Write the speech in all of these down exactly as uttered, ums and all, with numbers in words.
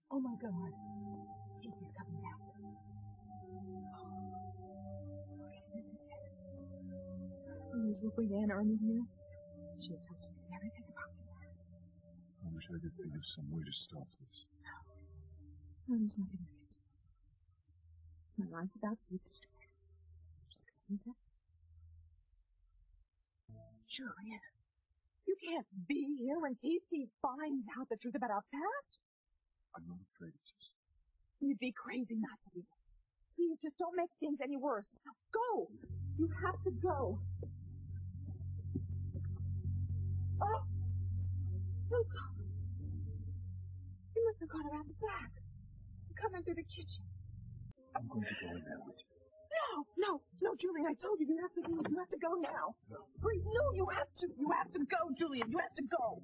Oh my God. T C's coming back. Okay, this is it. Please, we'll bring Aunt Ernie here. She'll tell T C everything about the past. I wish I could think of some way to stop this. No. No, there's nothing I can do. My life's about to be destroyed. Just cleans up. Julian, you can't be here when T C finds out the truth about our past. I'm not afraid of this. You'd be crazy not to be. Please, just don't make things any worse. Now, go! You have to go. Oh! Look! You must have gone around the back. Coming through the kitchen. I'm going to go in there with you. No, no, no, Julian, I told you, you have to leave. You have to go now. No. Please, no, you have to. You have to go, Julian. You have to go.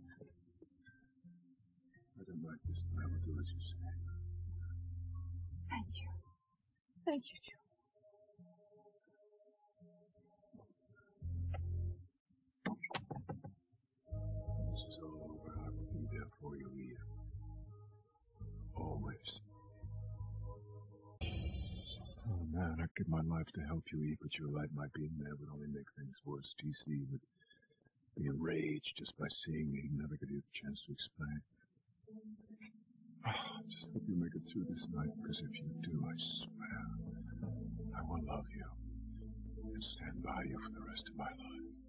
I don't like this, but I will do as you say. Thank you. Thank you, Julian. This is all over. I will be there for you, Leah. Always. Oh, man, I'd give my life to help you, Eve, but your light might be in there would only make things worse. T C would be enraged just by seeing me. He'd never give you the chance to explain. Oh, just hope you make it through this night, because if you do, I swear, I will love you and stand by you for the rest of my life.